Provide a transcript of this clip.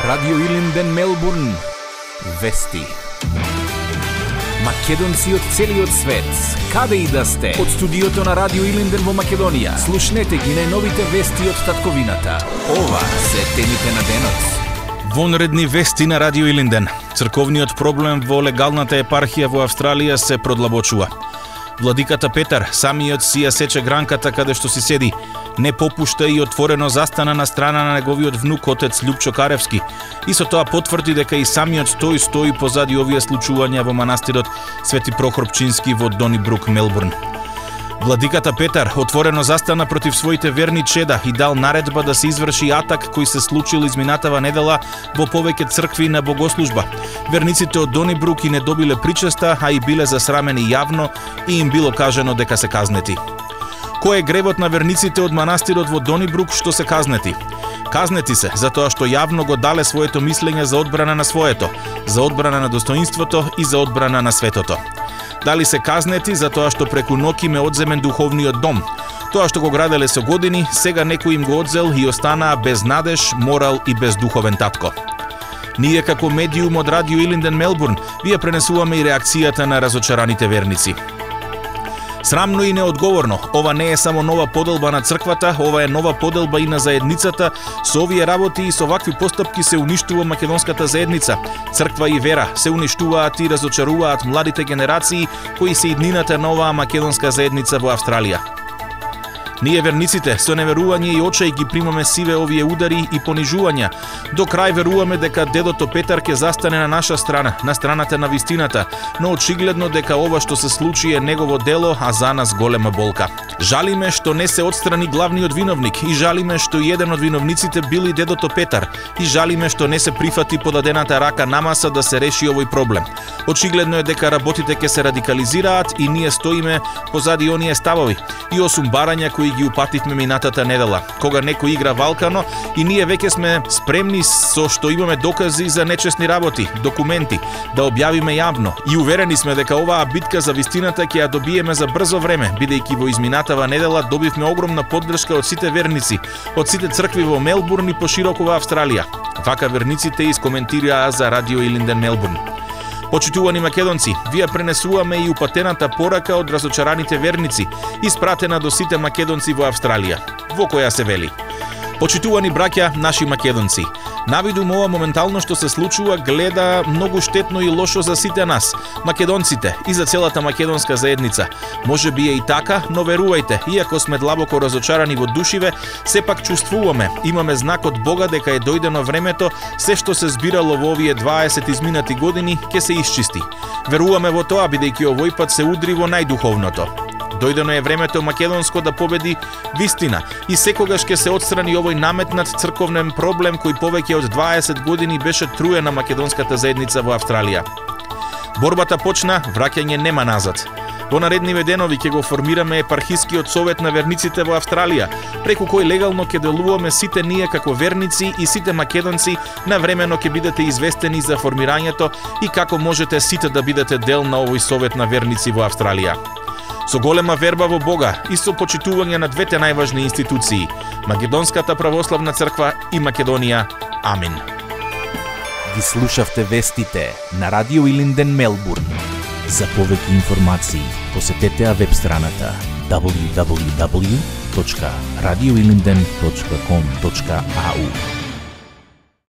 Радио Илинден, Мелбурн. Вести. Македонци од целиот свет, каде и да сте, од студиото на Радио Илинден во Македонија, слушнете ги најновите вести од татковината. Ова се темите на денот. Вонредни вести на Радио Илинден. Црковниот проблем во легалната епархија во Австралија се продлабочува. Владиката Петар самиот си ја сече гранката каде што си седи. Не попушта и отворено застана на страна на неговиот внук отец Љупчо Каревски. И со тоа потврди дека и самиот тој стои позади овие случувања во манастирот Свети Прохор Пчински во Донибрук, Мелбурн. Владиката Петар отворено застана против своите верни чеда и дал наредба да се изврши атак кој се случил изминатава недела во повеќе цркви на богослужба. Верниците од Донибрук и не добиле причеста, а и биле засрамени јавно и им било кажано дека се казнети. Кој е гревот на верниците од манастирот во Донибрук што се казнети? Казнети се затоа што јавно го дале своето мислење за одбрана на своето, за одбрана на достоинството и за одбрана на светото. Дали се казнети затоа што преку ноќ им е одземен духовниот дом? Тоа што го граделе со години, сега некој им го одзел и останаа без надеж, морал и без духовен татко. Ние како медиум од Радио Илинден, Мелбурн, вие пренесуваме и реакцијата на разочараните верници. Срамно и неодговорно, ова не е само нова поделба на црквата, ова е нова поделба и на заедницата. Со овие работи и со вакви постапки се уништува македонската заедница. Црква и вера се уништуваат и разочаруваат младите генерации кои се иднината на оваа македонска заедница во Австралија. Ние верниците со неверување и очај ги примаме сиве овие удари и понижувања. До крај веруваме дека дедото Петар ќе застане на наша страна, на страната на вистината, но очигледно дека ова што се случи е негово дело, а за нас голема болка. Жалиме што не се отстрани главниот виновник и жалиме што еден од виновниците бил и дедото Петар и жалиме што не се прифати подадената рака намаса да се реши овој проблем. Очигледно е дека работите ќе се радикализираат и ние стоиме позади оние ставови и осум барања кои ги упативме минатата недела, кога некој игра валкано и ние веќе сме спремни со што имаме докази за нечесни работи, документи, да објавиме јавно и уверени сме дека оваа битка за вистината ќе ја добиеме за брзо време, бидејќи во изминатава недела добивме огромна поддршка од сите верници, од сите цркви во Мелбурн и пошироко во Австралија. Вака верниците искоментираа за Радио Илинден, Мелбурн. Почитувани македонци, вие пренесуваме и упатената порака од разочараните верници, испратена до сите македонци во Австралија, во која се вели: Почитувани браќа, наши македонци, навидум ова моментално што се случува гледа многу штетно и лошо за сите нас, македонците и за целата македонска заедница. Може би е и така, но верувајте, иако сме длабоко разочарани во душиве, сепак чувствуваме, имаме знак од Бога дека е дојдено времето, се што се збирало во овие 20 изминати години ќе се исчисти. Веруваме во тоа, бидејќи овој пат се удри во најдуховното. Дојдено е времето македонско да победи вистина и секогаш ќе се отстрани овој наметнат црковен проблем кој повеќе од 20 години беше труе на македонската заедница во Австралија. Борбата почна, враќање нема назад. Во наредниве денови ќе го формираме епархискиот совет на верниците во Австралија, преку кој легално ќе делуваме сите ние како верници и сите македонци, навремено ќе бидете известени за формирањето и како можете сите да бидете дел на овој совет на верници во Австралија. Со голема верба во Бога и со почитување на двете најважни институции, Македонската православна црква и Македонија. Амин. Ги слушавте вестите на Радио Илинден, Мелбурн. За повеќе информации посетете веб-страната www.radioilinden.com.au.